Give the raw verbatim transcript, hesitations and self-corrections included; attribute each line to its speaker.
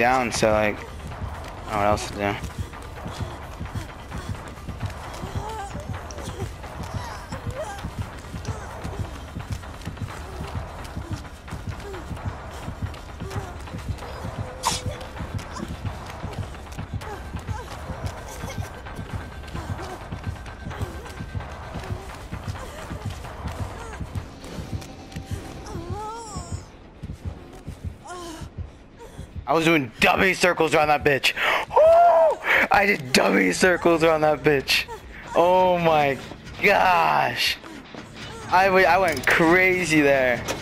Speaker 1: down, so like, I don't know what else to do. I was doing dummy circles around that bitch. Woo! I did dummy circles around that bitch. Oh my gosh. I, I went crazy there.